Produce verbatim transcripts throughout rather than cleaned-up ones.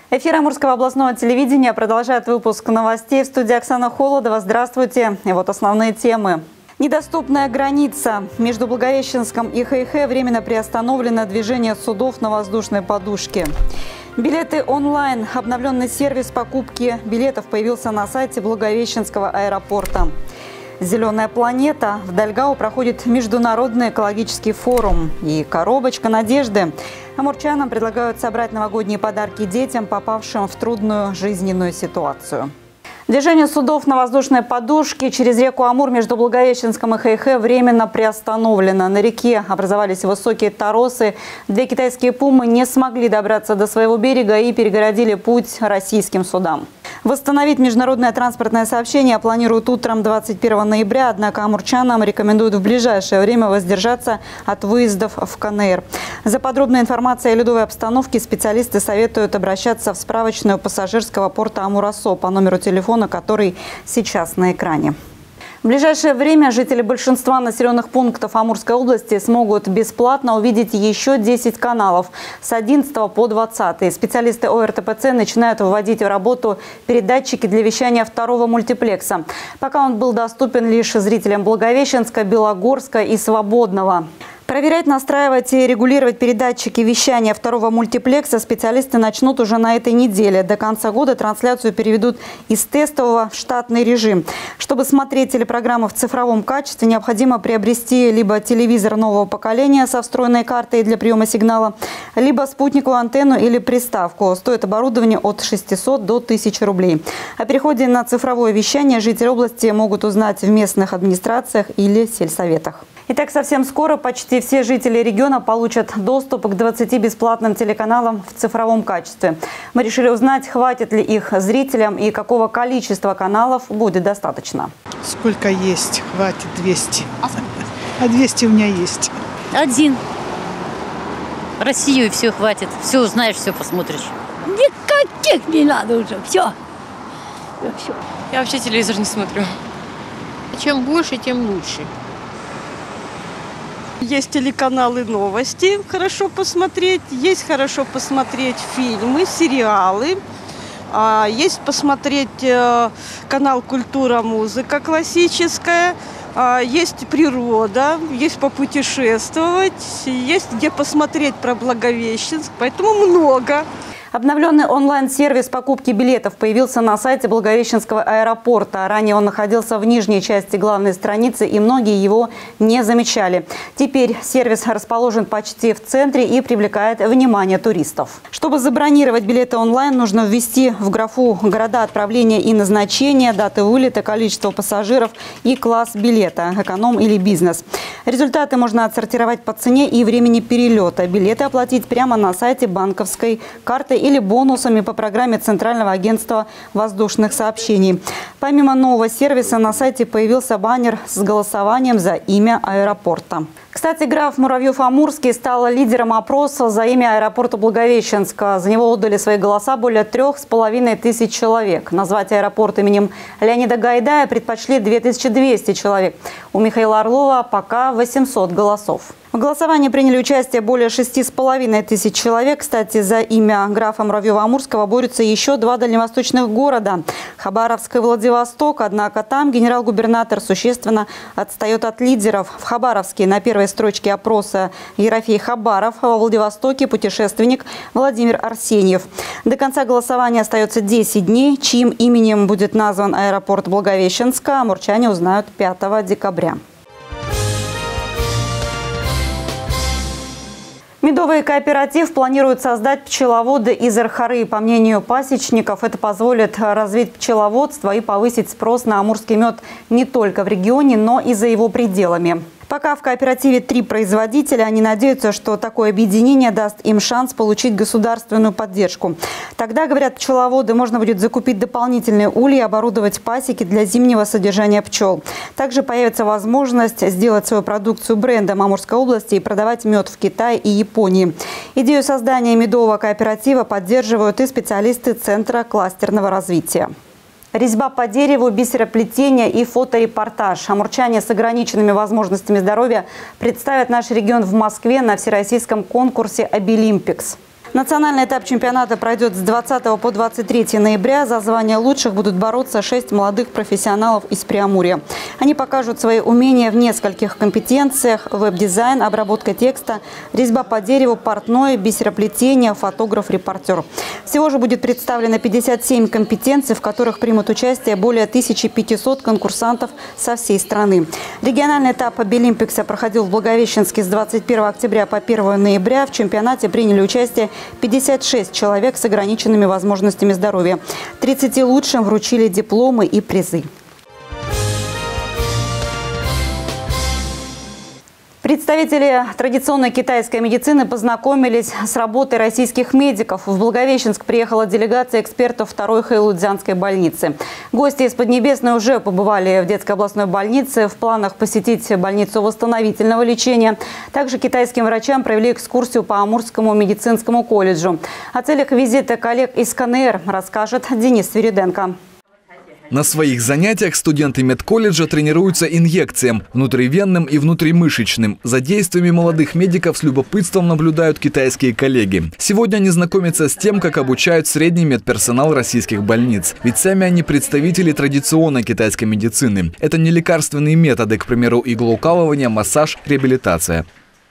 Эфир Амурского областного телевидения продолжает выпуск новостей. В студии Оксана Холодова. Здравствуйте. И вот основные темы. Недоступная граница. Между Благовещенском и Хэйхэ временно приостановлено движение судов на воздушной подушке. Билеты онлайн. Обновленный сервис покупки билетов появился на сайте Благовещенского аэропорта. «Зеленая планета». В Дальгау проходит международный экологический форум. И коробочка надежды. Амурчанам предлагают собрать новогодние подарки детям, попавшим в трудную жизненную ситуацию. Движение судов на воздушной подушке через реку Амур между Благовещенском и Хэйхэ временно приостановлено. На реке образовались высокие торосы. Две китайские пумы не смогли добраться до своего берега и перегородили путь российским судам. Восстановить международное транспортное сообщение планируют утром двадцать первого ноября, однако амурчанам рекомендуют в ближайшее время воздержаться от выездов в КНР. За подробной информацией о ледовой обстановке специалисты советуют обращаться в справочную пассажирского порта Амур-Осо по номеру телефона, который сейчас на экране. В ближайшее время жители большинства населенных пунктов Амурской области смогут бесплатно увидеть еще десять каналов с одиннадцатого по двадцатый. Специалисты О Р Т П Ц начинают вводить в работу передатчики для вещания второго мультиплекса. Пока он был доступен лишь зрителям Благовещенска, Белогорска и Свободного. Проверять, настраивать и регулировать передатчики вещания второго мультиплекса специалисты начнут уже на этой неделе. До конца года трансляцию переведут из тестового в штатный режим. Чтобы смотреть телепрограммы в цифровом качестве, необходимо приобрести либо телевизор нового поколения со встроенной картой для приема сигнала, либо спутниковую антенну или приставку. Стоит оборудование от шестисот до тысячи рублей. О переходе на цифровое вещание жители области могут узнать в местных администрациях или сельсоветах. Итак, совсем скоро почти все жители региона получат доступ к двадцати бесплатным телеканалам в цифровом качестве. Мы решили узнать, хватит ли их зрителям и какого количества каналов будет достаточно. Сколько есть? Хватит двести. А двести у меня есть. Один. Россию и все хватит. Все узнаешь, все посмотришь. Никаких не надо уже. Все. все. Я вообще телевизор не смотрю. Чем больше, тем лучше. Есть телеканалы новости, хорошо посмотреть. Есть хорошо посмотреть фильмы, сериалы. Есть посмотреть канал «Культура, музыка» классическая. Есть природа, есть попутешествовать, есть где посмотреть про Благовещенск. Поэтому много. Обновленный онлайн-сервис покупки билетов появился на сайте Благовещенского аэропорта. Ранее он находился в нижней части главной страницы, и многие его не замечали. Теперь сервис расположен почти в центре и привлекает внимание туристов. Чтобы забронировать билеты онлайн, нужно ввести в графу города отправления и назначения, даты вылета, количество пассажиров и класс билета – эконом или бизнес. Результаты можно отсортировать по цене и времени перелета. Билеты оплатить прямо на сайте банковской карты или бонусами по программе Центрального агентства воздушных сообщений. Помимо нового сервиса на сайте появился баннер с голосованием за имя аэропорта. Кстати, граф Муравьев-Амурский стал лидером опроса за имя аэропорта Благовещенска. За него отдали свои голоса более трех с половиной тысяч человек. Назвать аэропорт именем Леонида Гайдая предпочли две тысячи двести человек. У Михаила Орлова пока восемьсот голосов. В голосовании приняли участие более шести с половиной тысяч человек. Кстати, за имя графа Муравьева-Амурского борются еще два дальневосточных города – Хабаровск и Владивосток. Однако там генерал-губернатор существенно отстает от лидеров. В Хабаровске на первой строчке опроса Ерофей Хабаров, а во Владивостоке путешественник Владимир Арсеньев. До конца голосования остается десять дней. Чьим именем будет назван аэропорт Благовещенска, амурчане узнают пятого декабря. Медовый кооператив планируют создать пчеловоды из Архары. По мнению пасечников, это позволит развить пчеловодство и повысить спрос на амурский мед не только в регионе, но и за его пределами. Пока в кооперативе три производителя, они надеются, что такое объединение даст им шанс получить государственную поддержку. Тогда, говорят пчеловоды, можно будет закупить дополнительные ульи и оборудовать пасеки для зимнего содержания пчел. Также появится возможность сделать свою продукцию брендом Амурской области и продавать мед в Китае и Японии. Идею создания медового кооператива поддерживают и специалисты Центра кластерного развития. Резьба по дереву, бисероплетение и фоторепортаж. Амурчане с ограниченными возможностями здоровья представят наш регион в Москве на всероссийском конкурсе «Обилимпикс». Национальный этап чемпионата пройдет с двадцатого по двадцать третье ноября. За звание лучших будут бороться шесть молодых профессионалов из Преамурья. Они покажут свои умения в нескольких компетенциях: веб-дизайн, обработка текста, резьба по дереву, портное, бисероплетение, фотограф, репортер. Всего же будет представлено пятьдесят семь компетенций, в которых примут участие более тысячи пятисот конкурсантов со всей страны. Региональный этап Обилимпикса проходил в Благовещенске с двадцать первого октября по первое ноября. В чемпионате приняли участие пятьдесят шесть человек с ограниченными возможностями здоровья. тридцати лучшим вручили дипломы и призы. Представители традиционной китайской медицины познакомились с работой российских медиков. В Благовещенск приехала делегация экспертов второй Хэйлунцзянской больницы. Гости из Поднебесной уже побывали в детской областной больнице. В планах посетить больницу восстановительного лечения. Также китайским врачам провели экскурсию по Амурскому медицинскому колледжу. О целях визита коллег из КНР расскажет Денис Свириденко. На своих занятиях студенты медколледжа тренируются инъекциям – внутривенным и внутримышечным. За действиями молодых медиков с любопытством наблюдают китайские коллеги. Сегодня они знакомятся с тем, как обучают средний медперсонал российских больниц. Ведь сами они представители традиционной китайской медицины. Это не лекарственные методы, к примеру, иглоукалывание, массаж, реабилитация.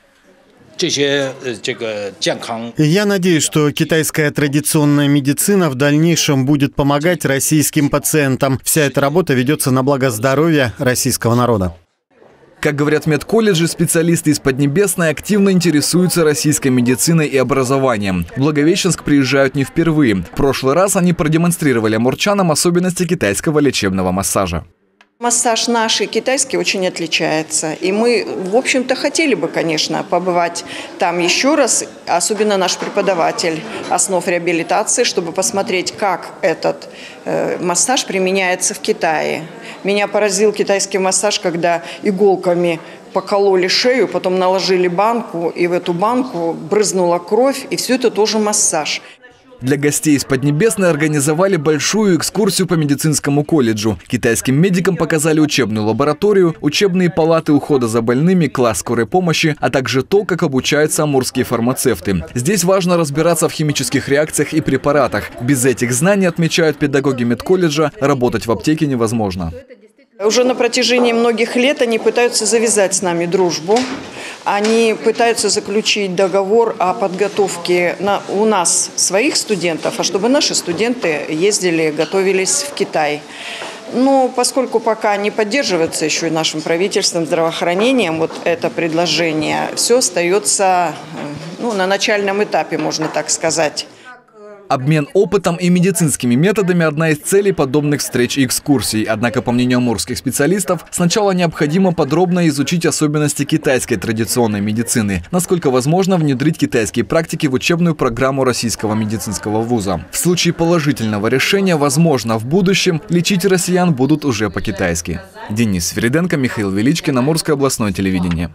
Я надеюсь, что китайская традиционная медицина в дальнейшем будет помогать российским пациентам. Вся эта работа ведется на благо здоровья российского народа. Как говорят в медколледже, специалисты из Поднебесной активно интересуются российской медициной и образованием. В Благовещенск приезжают не впервые. В прошлый раз они продемонстрировали амурчанам особенности китайского лечебного массажа. Массаж наш и китайский очень отличается. И мы, в общем-то, хотели бы, конечно, побывать там еще раз, особенно наш преподаватель основ реабилитации, чтобы посмотреть, как этот э, массаж применяется в Китае. Меня поразил китайский массаж, когда иголками покололи шею, потом наложили банку, и в эту банку брызнула кровь, и все это тоже массаж. Для гостей из Поднебесной организовали большую экскурсию по медицинскому колледжу. Китайским медикам показали учебную лабораторию, учебные палаты ухода за больными, класс скорой помощи, а также то, как обучаются амурские фармацевты. Здесь важно разбираться в химических реакциях и препаратах. Без этих знаний, отмечают педагоги медколледжа, работать в аптеке невозможно. Уже на протяжении многих лет они пытаются завязать с нами дружбу. Они пытаются заключить договор о подготовке на, у нас своих студентов, а чтобы наши студенты ездили, готовились в Китай. Но поскольку пока не поддерживается еще и нашим правительством, здравоохранением, вот это предложение, все остается ну, на начальном этапе, можно так сказать. Обмен опытом и медицинскими методами – одна из целей подобных встреч и экскурсий. Однако, по мнению амурских специалистов, сначала необходимо подробно изучить особенности китайской традиционной медицины. Насколько возможно внедрить китайские практики в учебную программу российского медицинского вуза. В случае положительного решения, возможно, в будущем лечить россиян будут уже по-китайски. Денис Свириденко, Михаил Величкин, Амурское областное телевидение.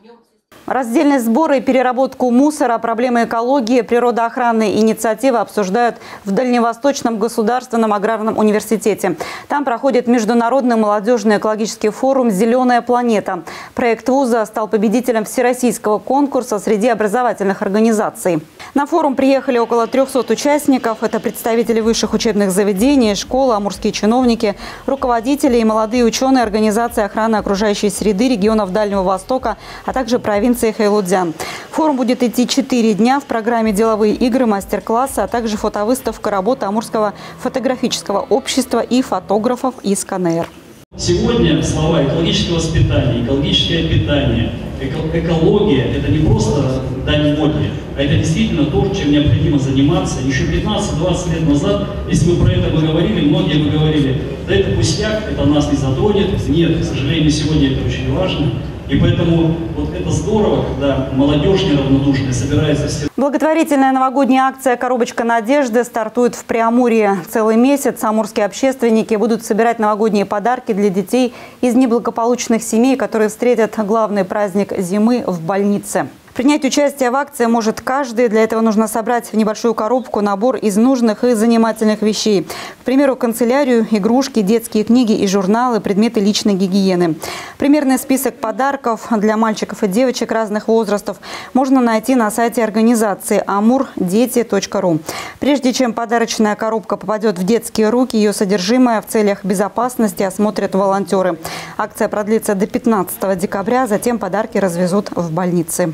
Раздельный сбор и переработку мусора, проблемы экологии, природоохранные инициативы обсуждают в Дальневосточном государственном аграрном университете. Там проходит международный молодежный экологический форум «Зеленая планета». Проект вуза стал победителем всероссийского конкурса среди образовательных организаций. На форум приехали около трёхсот участников. Это представители высших учебных заведений, школы, амурские чиновники, руководители и молодые ученые организации охраны окружающей среды регионов Дальнего Востока, а также провинции Хэйлунцзян. Форум будет идти четыре дня. В программе деловые игры, мастер-классы, а также фотовыставка работы Амурского фотографического общества и фотографов из КНР. Сегодня слова экологическое воспитание, экологическое питание, эко экология – это не просто дань моде, а это действительно то, чем необходимо заниматься. Еще пятнадцать-двадцать лет назад, если мы про это бы говорили, многие бы говорили, да это пустяк, это нас не затронет. Нет, к сожалению, сегодня это очень важно. И поэтому вот это здорово, когда молодежь неравнодушная собирается все. Благотворительная новогодняя акция «Коробочка надежды» стартует в Преамурье. Целый месяц амурские общественники будут собирать новогодние подарки для детей из неблагополучных семей, которые встретят главный праздник зимы в больнице. Принять участие в акции может каждый. Для этого нужно собрать в небольшую коробку набор из нужных и занимательных вещей. К примеру, канцелярию, игрушки, детские книги и журналы, предметы личной гигиены. Примерный список подарков для мальчиков и девочек разных возрастов можно найти на сайте организации амур дети точка ру. Прежде чем подарочная коробка попадет в детские руки, ее содержимое в целях безопасности осмотрят волонтеры. Акция продлится до пятнадцатого декабря, затем подарки развезут в больницы.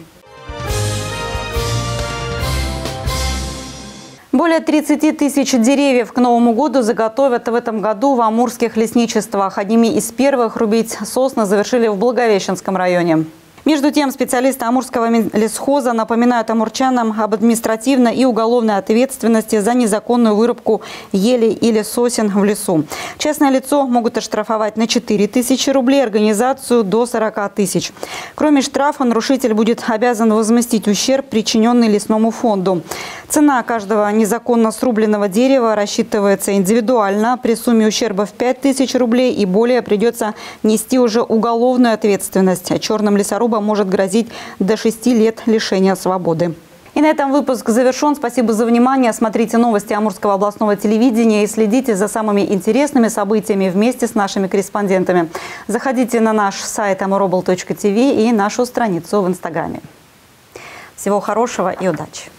Более тридцати тысяч деревьев к Новому году заготовят в этом году в амурских лесничествах. Одними из первых рубить сосны завершили в Благовещенском районе. Между тем, специалисты амурского лесхоза напоминают амурчанам об административной и уголовной ответственности за незаконную вырубку елей или сосен в лесу. Частное лицо могут оштрафовать на четыре тысячи рублей, организацию до сорока тысяч. Кроме штрафа, нарушитель будет обязан возместить ущерб, причиненный лесному фонду. Цена каждого незаконно срубленного дерева рассчитывается индивидуально. При сумме ущерба в пять тысяч рублей и более придется нести уже уголовную ответственность. А черным лесорубам может грозить до шести лет лишения свободы. И на этом выпуск завершен. Спасибо за внимание. Смотрите новости Амурского областного телевидения и следите за самыми интересными событиями вместе с нашими корреспондентами. Заходите на наш сайт амуробл точка тв и нашу страницу в Инстаграме. Всего хорошего и удачи!